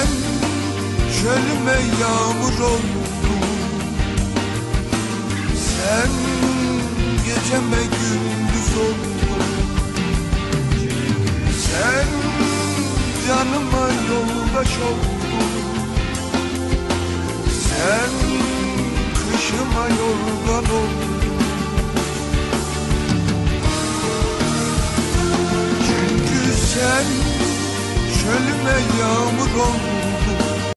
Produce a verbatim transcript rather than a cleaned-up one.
Sen çölüme yağmur oldun, sen geceme gündüz oldun. Sen canıma yoldaş oldun, sen kışıma yorgan oldun. Çünkü sen çölüme yağmur oldun,